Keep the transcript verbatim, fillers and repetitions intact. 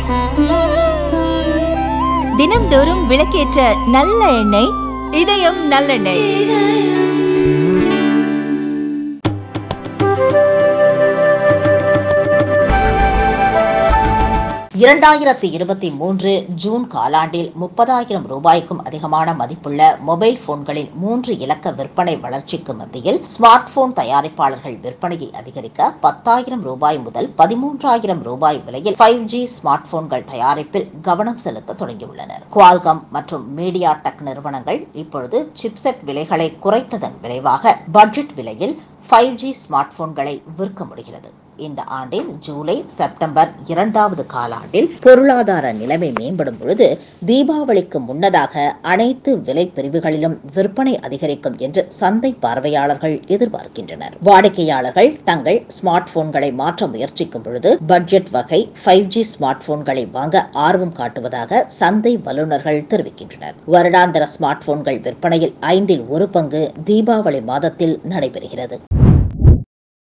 தினம்தோறும் விளக்கேற்ற நல்ல எண்ணெய் இதயம் நல்லெண்ணெய். இரண்டாயிரத்தி இருபத்தி மூன்று ஜூன் காலாண்டில் முப்பதாயிரம் ரூபாய்க்கும் அதிகமான மதிப்புள்ள மொபைல் போன்களின் மூன்று இலக்க விற்பனை வளர்ச்சிக்கு மத்தியில் ஸ்மார்ட் போன் தயாரிப்பாளர்கள் விற்பனையை அதிகரிக்க பத்தாயிரம் ரூபாய் முதல் பதிமூன்றாயிரம் ரூபாய் விலையில் ஃபைவ் ஜி ஸ்மார்ட் போன்கள் தயாரிப்பில் கவனம் செலுத்த தொடங்கியுள்ளனர். குவால்காம் மற்றும் மீடியா டெக் நிறுவனங்கள் இப்பொழுது சிப்செட் விலைகளை குறைத்ததன் விளைவாக பட்ஜெட் விலையில் ஃபைவ் ஜி ஸ்மார்ட் போன்களை விற்க முடிகிறது. இந்த ஆண்டின் ஜூலை செப்டம்பர் இரண்டாவது காலாண்டில் பொருளாதார நிலைமை மேம்படும் பொழுது தீபாவளிக்கு முன்னதாக அனைத்து விலை பிரிவுகளிலும் விற்பனை அதிகரிக்கும் என்று சந்தை பார்வையாளர்கள் எதிர்பார்க்கின்றனர். வாடிக்கையாளர்கள் தங்கள் ஸ்மார்ட் போன்களை மாற்ற முயற்சிக்கும் பொழுது பட்ஜெட் வகை ஃபைவ் ஜி ஸ்மார்ட் போன்களை வாங்க ஆர்வம் காட்டுவதாக சந்தை வல்லுநர்கள் தெரிவிக்கின்றனர். வருடாந்திர ஸ்மார்ட் போன்கள் விற்பனையில் ஐந்தில் ஒரு பங்கு தீபாவளி மாதத்தில் நடைபெறுகிறது.